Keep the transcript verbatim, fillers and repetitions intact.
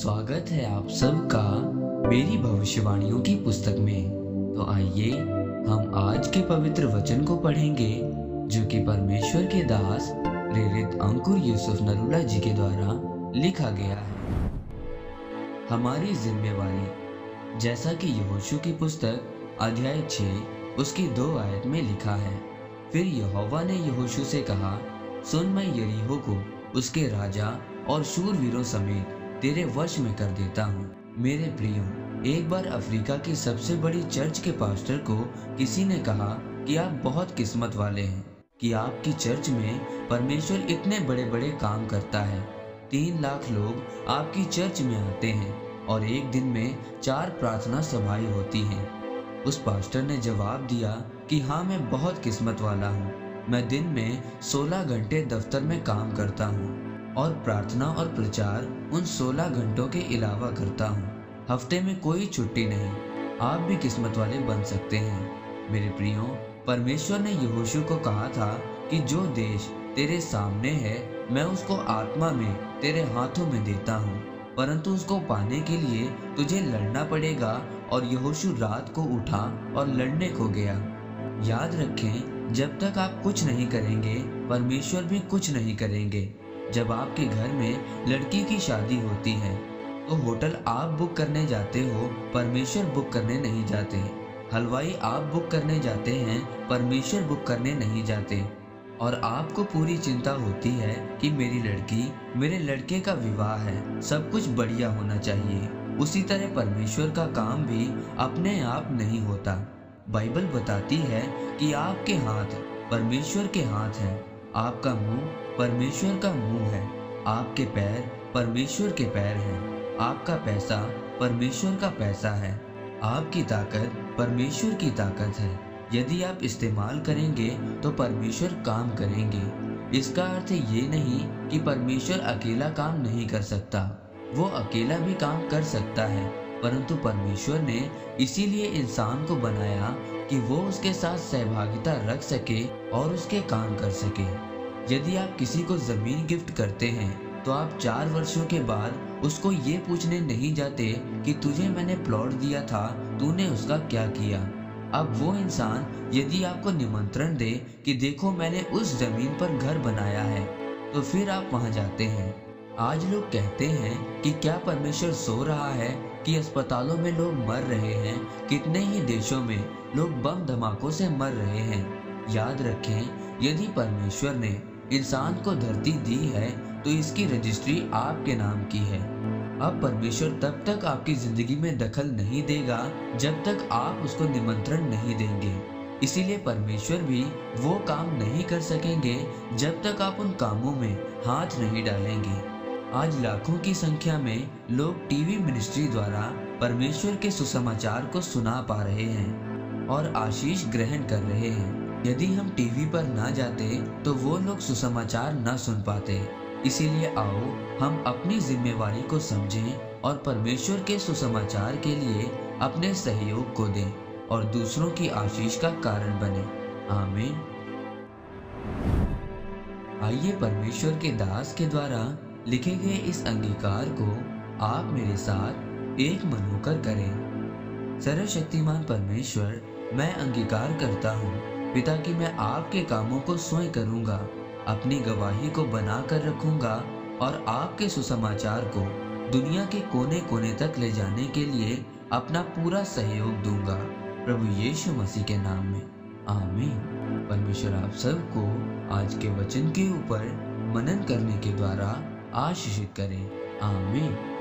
स्वागत है आप सबका मेरी भविष्यवाणियों की पुस्तक में। तो आइए हम आज के पवित्र वचन को पढ़ेंगे जो कि परमेश्वर के दास प्रेरित अंकुर यूसुफ नरूला जी के द्वारा लिखा गया है। हमारी जिम्मेवारी, जैसा कि यहोशू की पुस्तक अध्याय छः उसकी दो आयत में लिखा है, फिर यहोवा ने यहोशू से कहा, सुन, मैं यरीहो को उसके राजा और शूरवीरों समेत तेरे वश में कर देता हूँ। मेरे प्रियो, एक बार अफ्रीका की सबसे बड़ी चर्च के पास्टर को किसी ने कहा कि आप बहुत किस्मत वाले हैं कि आपकी चर्च में परमेश्वर इतने बड़े बड़े काम करता है। तीन लाख लोग आपकी चर्च में आते हैं और एक दिन में चार प्रार्थना सभाएं होती हैं। उस पास्टर ने जवाब दिया कि हाँ, मैं बहुत किस्मत वाला हूँ। मैं दिन में सोलह घंटे दफ्तर में काम करता हूँ और प्रार्थना और प्रचार उन सोलह घंटों के अलावा करता हूँ। हफ्ते में कोई छुट्टी नहीं। आप भी किस्मत वाले बन सकते हैं। मेरे प्रियो, परमेश्वर ने यहोशू को कहा था कि जो देश तेरे सामने है मैं उसको आत्मा में तेरे हाथों में देता हूँ, परंतु उसको पाने के लिए तुझे लड़ना पड़ेगा। और यहोशू रात को उठा और लड़ने को गया। याद रखें, जब तक आप कुछ नहीं करेंगे परमेश्वर भी कुछ नहीं करेंगे। जब आपके घर में लड़की की शादी होती है तो होटल आप बुक करने जाते हो, परमेश्वर बुक करने नहीं जाते। हलवाई आप बुक करने जाते हैं, परमेश्वर बुक करने नहीं जाते। और आपको पूरी चिंता होती है कि मेरी लड़की, मेरे लड़के का विवाह है, सब कुछ बढ़िया होना चाहिए। उसी तरह परमेश्वर का काम भी अपने आप नहीं होता। बाइबल बताती है कि आपके हाथ परमेश्वर के हाथ हैं, आपका मुंह परमेश्वर का मुंह है, आपके पैर परमेश्वर के पैर हैं, आपका पैसा परमेश्वर का पैसा है, आपकी ताकत परमेश्वर की ताकत है। यदि आप इस्तेमाल करेंगे तो परमेश्वर काम करेंगे। इसका अर्थ ये नहीं कि परमेश्वर अकेला काम नहीं कर सकता, वो अकेला भी काम कर सकता है, परंतु परमेश्वर ने इसीलिए इंसान को बनाया कि वो उसके साथ सहभागिता रख सके और उसके काम कर सके। यदि आप किसी को जमीन गिफ्ट करते हैं तो आप चार वर्षों के बाद उसको ये पूछने नहीं जाते कि तुझे मैंने प्लॉट दिया था, तूने उसका क्या किया। अब वो इंसान यदि आपको निमंत्रण दे कि देखो मैंने उस जमीन पर घर बनाया है, तो फिर आप वहां जाते हैं। आज लोग कहते हैं कि क्या परमेश्वर सो रहा है कि अस्पतालों में लोग मर रहे हैं, कितने ही देशों में लोग बम धमाकों से मर रहे हैं। याद रखें, यदि परमेश्वर ने इंसान को धरती दी है तो इसकी रजिस्ट्री आपके नाम की है। अब परमेश्वर तब तक आपकी जिंदगी में दखल नहीं देगा जब तक आप उसको निमंत्रण नहीं देंगे। इसीलिए परमेश्वर भी वो काम नहीं कर सकेंगे जब तक आप उन कामों में हाथ नहीं डालेंगे। आज लाखों की संख्या में लोग टीवी मिनिस्ट्री द्वारा परमेश्वर के सुसमाचार को सुना पा रहे हैं और आशीष ग्रहण कर रहे हैं। यदि हम टीवी पर ना जाते तो वो लोग सुसमाचार ना सुन पाते। इसीलिए आओ हम अपनी जिम्मेवारी को समझें और परमेश्वर के सुसमाचार के लिए अपने सहयोग को दें और दूसरों की आशीष का कारण बने। आमीन। आइए परमेश्वर के दास के द्वारा लिखे गए इस अंगीकार को आप मेरे साथ एक मन होकर करें। सर्वशक्तिमान परमेश्वर, मैं अंगीकार करता हूँ पिता कि मैं आपके कामों को स्वयं करूंगा, अपनी गवाही को बना कर रखूंगा और आपके सुसमाचार को दुनिया के कोने कोने तक ले जाने के लिए अपना पूरा सहयोग दूंगा, प्रभु यीशु मसीह के नाम में। आमीन। परमेश्वर आप सबको आज के वचन के ऊपर मनन करने के द्वारा आशीषित करें। आमीन।